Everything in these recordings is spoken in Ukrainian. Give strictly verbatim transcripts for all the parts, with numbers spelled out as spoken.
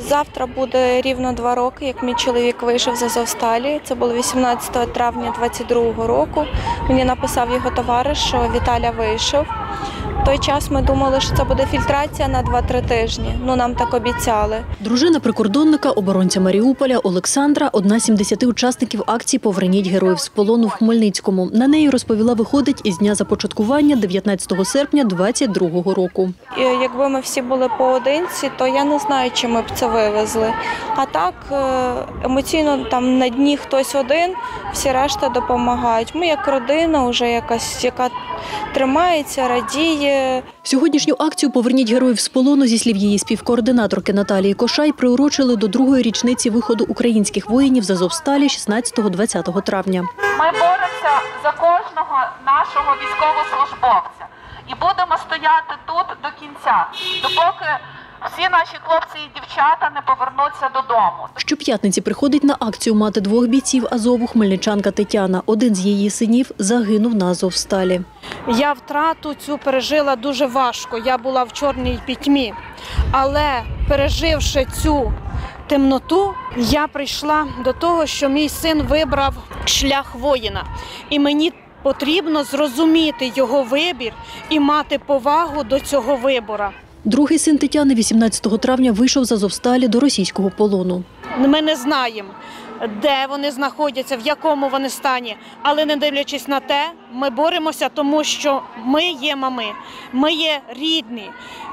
Завтра буде рівно два роки, як мій чоловік вийшов з Азовсталі. Це було вісімнадцятого травня двадцять другого року. Мені написав його товариш, що Віталя вийшов. В той час ми думали, що це буде фільтрація на два-три тижні. Ну, нам так обіцяли. Дружина прикордонника, оборонця Маріуполя Олександра – одна з сімдесяти учасників акції «Поверніть героїв з полону» в Хмельницькому. На неї, розповіла, виходить із дня започаткування дев'ятнадцятого серпня двадцять другого року. І якби ми всі були поодинці, то я не знаю, чи ми б це вивезли. А так, емоційно там на дні хтось один, всі решта допомагають. Ми як родина вже якась, яка тримається, радіє. Сьогоднішню акцію «Поверніть героїв з полону», зі слів її співкоординаторки Наталії Кошай, приурочили до другої річниці виходу українських воїнів з Азовсталі шістнадцятого-двадцятого травня. Ми боремося за кожного нашого військовослужбовця і будемо стояти тут до кінця, допоки всі наші хлопці і дівчата не повернуться додому. Щоп'ятниці приходить на акцію мати двох бійців Азову, хмельничанка Тетяна. Один з її синів загинув на Азовсталі. Я втрату цю пережила дуже важко. Я була в чорній пітьмі. Але переживши цю темноту, я прийшла до того, що мій син вибрав шлях воїна. І мені потрібно зрозуміти його вибір і мати повагу до цього вибору. Другий син Тетяни вісімнадцятого травня вийшов з Азовсталі до російського полону. Ми не знаємо, де вони знаходяться, в якому вони стані. Але не дивлячись на те, ми боремося, тому що ми є мами, ми є рідні.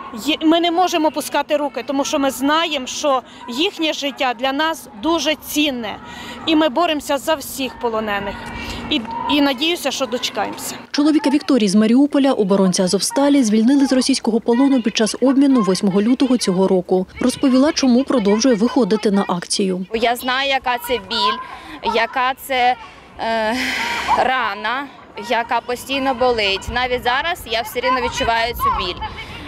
Ми не можемо пускати руки, тому що ми знаємо, що їхнє життя для нас дуже цінне. І ми боремося за всіх полонених. І, і надіюся, що дочекаємося. Чоловіка Вікторії з Маріуполя, оборонця Азовсталі, звільнили з російського полону під час обміну восьмого лютого цього року. Розповіла, чому продовжує виходити на акцію. Я знаю, яка це біль, яка це е, рана, яка постійно болить. Навіть зараз я все рівно відчуваю цю біль.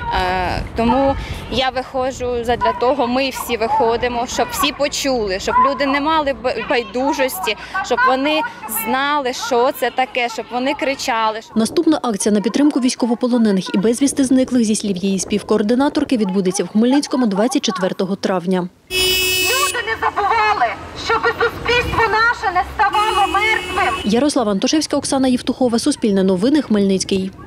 Е, тому я виходжу задля того, ми всі виходимо, щоб всі почули, щоб люди не мали байдужості, щоб вони знали, що це таке, щоб вони кричали. Наступна акція на підтримку військовополонених і безвісти зниклих, зі слів її співкоординаторки, відбудеться в Хмельницькому двадцять четвертого травня. Люди не забували, щоб суспільство наше не ставало мертвим. Ярослава Антошевська, Оксана Євтухова, Суспільне новини, Хмельницький.